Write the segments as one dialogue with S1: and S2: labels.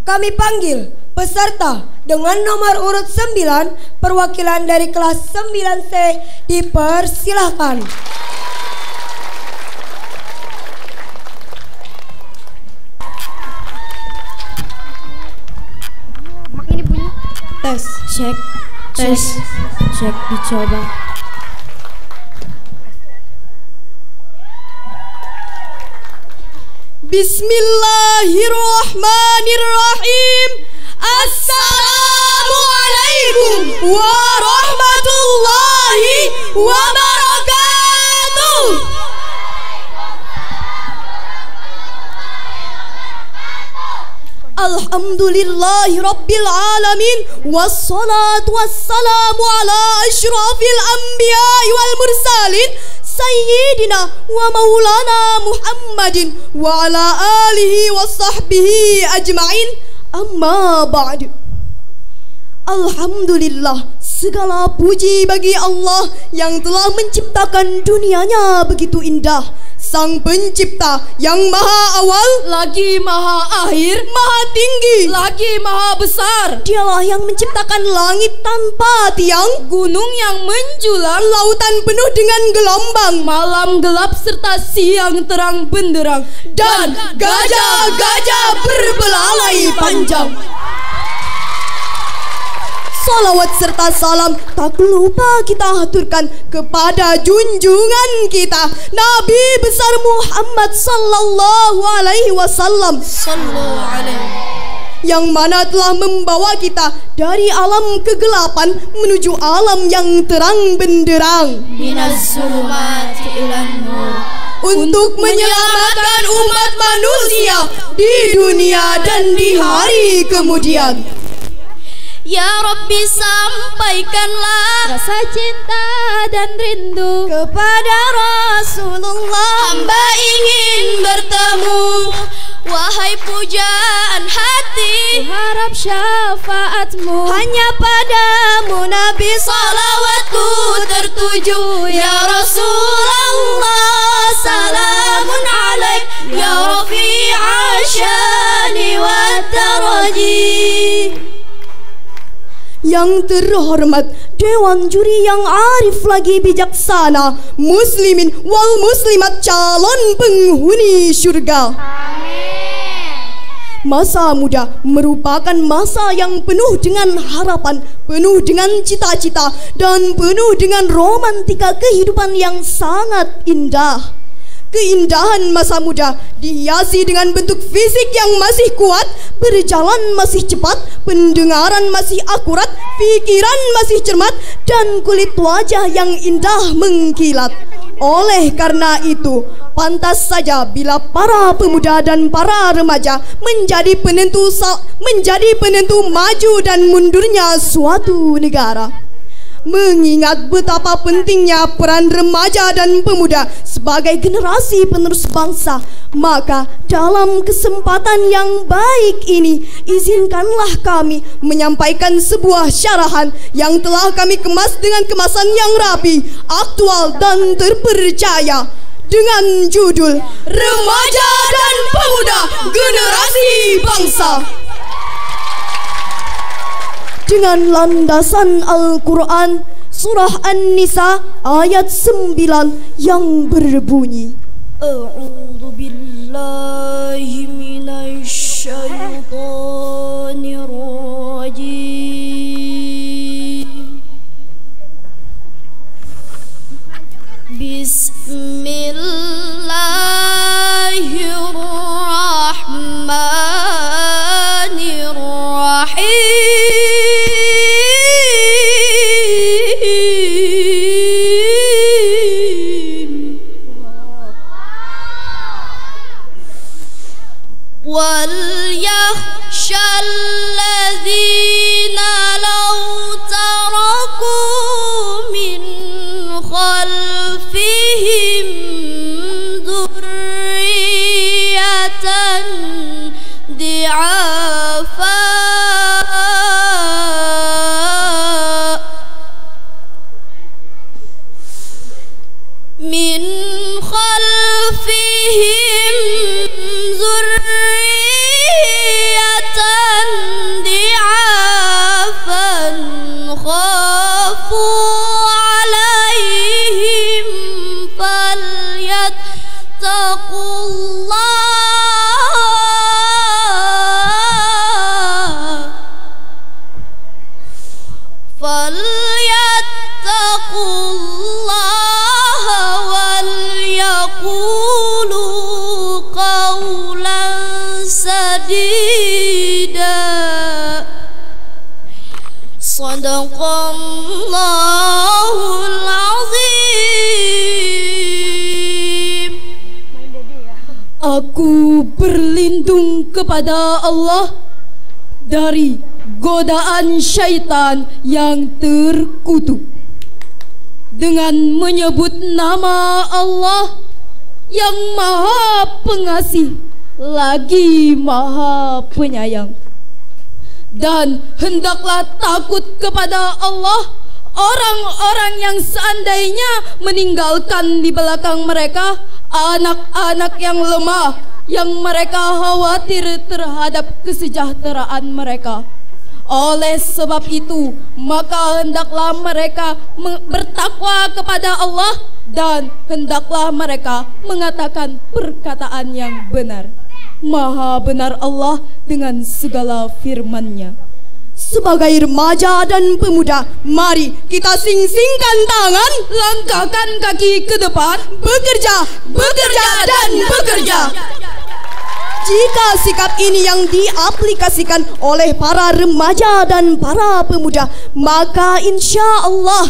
S1: Kami panggil peserta dengan nomor urut 9, perwakilan dari kelas 9C, dipersilahkan.
S2: Mak ini bunyi.
S1: Tes.
S3: Cek dicoba.
S1: Bismillahirrahmanirrahim. Assalamualaikum warahmatullahi wabarakatuh. Alhamdulillahi rabbil alamin, wassalatu wassalamu ala asyrafil anbiya'i wal mursalin, Sayyidina wa maulana Muhammadin wa ala alihi wa sahbihi ajma'in. Amma ba'du. Alhamdulillah, segala puji bagi Allah yang telah menciptakan dunianya begitu indah. Sang pencipta yang maha awal, lagi maha akhir, maha tinggi, lagi maha besar. Dialah yang menciptakan langit tanpa tiang, gunung yang menjulang, lautan penuh dengan gelombang, malam gelap serta siang terang benderang, dan gajah-gajah berbelalai panjang. Salawat serta salam tak lupa kita haturkan kepada junjungan kita Nabi besar Muhammad sallallahu alaihi wasallam, yang mana telah membawa kita dari alam kegelapan menuju alam yang terang benderang,
S3: Minas zulumati ilan nur,
S1: untuk menyelamatkan umat manusia di dunia dan di hari kemudian.
S3: Ya Rabbi, sampaikanlah rasa cinta dan rindu
S1: kepada Rasulullah.
S3: Hamba ingin bertemu, wahai pujaan hati, harap syafaatmu.
S1: Hanya padamu Nabi
S3: salawatku tertuju. Ya Rasulullah, salamun alaik, ya rafi'a syani wa taraji.
S1: Yang terhormat Dewan Juri yang arif lagi bijaksana, muslimin wal muslimat calon penghuni surga. Masa muda merupakan masa yang penuh dengan harapan, penuh dengan cita-cita, dan penuh dengan romantika kehidupan yang sangat indah. Keindahan masa muda dihiasi dengan bentuk fisik yang masih kuat, berjalan masih cepat, pendengaran masih akurat, pikiran masih cermat, dan kulit wajah yang indah mengkilat. Oleh karena itu, pantas saja bila para pemuda dan para remaja menjadi penentu maju dan mundurnya suatu negara. Mengingat betapa pentingnya peran remaja dan pemuda sebagai generasi penerus bangsa, maka dalam kesempatan yang baik ini, izinkanlah kami menyampaikan sebuah syarahan yang telah kami kemas dengan kemasan yang rapi, aktual, dan terpercaya, dengan judul Remaja dan Pemuda Generasi Bangsa. Dengan landasan Al-Quran, Surah An-Nisa ayat 9 yang berbunyi, A'udzu billahi minasy syaithanir rajim. Bismillahirrahmanirrahim. وَلْيَخْشَ الَّذِينَ لَوْ تَرَكُوا مِنْ خَلْفِهِمْ ذُرِّيَّةً ضِعَافًا مِنْ خَلْفِهِمْ ذُرِّيَّةً
S3: tidak. Sadaqallahul azim.
S2: Aku berlindung kepada Allah dari godaan syaitan yang terkutuk dengan menyebut nama Allah yang Maha Pengasih lagi Maha Penyayang. Dan hendaklah takut kepada Allah orang-orang yang seandainya meninggalkan di belakang mereka anak-anak yang lemah, yang mereka khawatir terhadap kesejahteraan mereka. Oleh sebab itu, maka hendaklah mereka bertakwa kepada Allah dan hendaklah mereka mengatakan perkataan yang benar. Maha benar Allah dengan segala firman-Nya.
S1: Sebagai remaja dan pemuda, mari kita sing-singkan tangan,
S2: langkahkan kaki ke depan,
S1: bekerja, bekerja, dan bekerja. Jika sikap ini yang diaplikasikan oleh para remaja dan para pemuda, maka insya Allah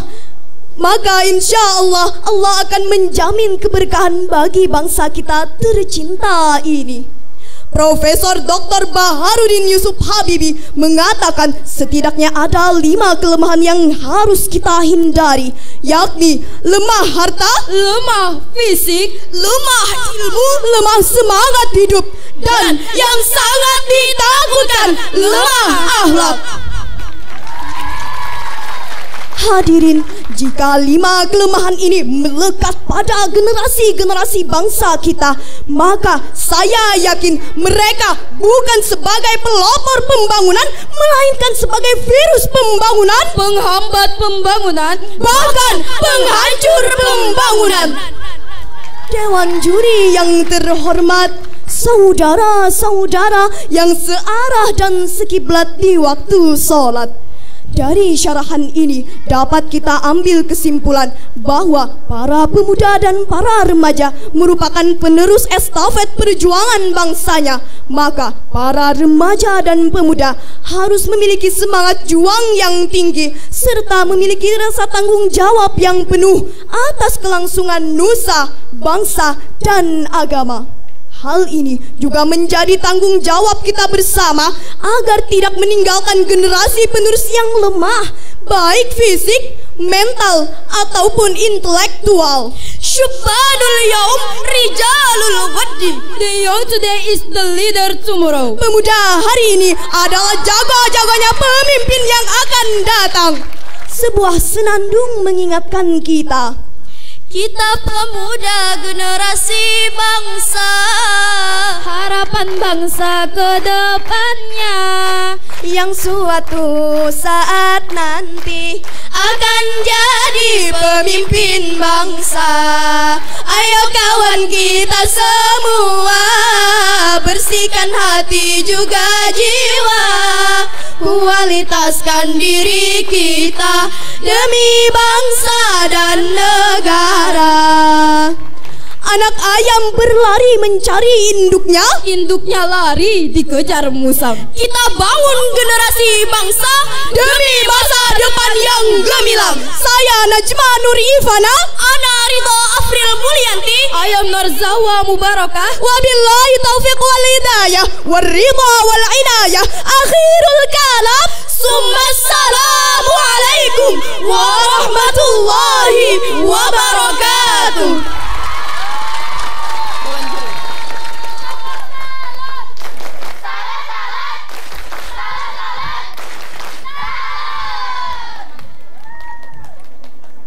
S1: Allah akan menjamin keberkahan bagi bangsa kita tercinta ini. Profesor Dr. Baharudin Yusuf Habibie mengatakan setidaknya ada 5 kelemahan yang harus kita hindari, yakni lemah harta,
S2: lemah fisik,
S1: lemah ilmu, lemah semangat hidup, dan yang sangat ditakutkan, lemah akhlak. Hadirin, jika 5 kelemahan ini melekat pada generasi-generasi bangsa kita, maka saya yakin mereka bukan sebagai pelopor pembangunan, melainkan sebagai virus pembangunan,
S2: penghambat pembangunan,
S1: bahkan penghancur pembangunan. Dewan juri yang terhormat, saudara-saudara yang searah dan sekiblat di waktu sholat. Dari syarahan ini dapat kita ambil kesimpulan bahwa para pemuda dan para remaja merupakan penerus estafet perjuangan bangsanya. Maka para remaja dan pemuda harus memiliki semangat juang yang tinggi serta memiliki rasa tanggung jawab yang penuh atas kelangsungan nusa, bangsa, dan agama. Hal ini juga menjadi tanggung jawab kita bersama agar tidak meninggalkan generasi penerus yang lemah, baik fisik, mental, ataupun intelektual.
S3: Syubbanul yaum rijalul ghaddi.
S2: The young today is the leader tomorrow.
S1: Pemuda hari ini adalah jago-jagonya pemimpin yang akan datang. Sebuah senandung mengingatkan kita.
S3: Kita pemuda generasi bangsa,
S2: harapan bangsa ke depannya,
S1: yang suatu saat nanti
S3: akan jadi pemimpin bangsa. Ayo kawan kita semua, bersihkan hati juga jiwa, kualitaskan diri kita demi bangsa dan negara.
S1: Anak ayam berlari mencari induknya,
S2: induknya lari dikejar musang.
S3: Kita bangun generasi bangsa demi masa depan yang gemilang.
S1: Saya Najma Nur Ivana,
S3: Ana Ridho Afril Mulyanti,
S2: I am Narzawa Mubarakah.
S1: Wabillahi taufiq wal hidayah wal ridha wal inayah. Akhirul kalam,
S3: summa assalamu alaikum warahmatullahi wabarakatuh.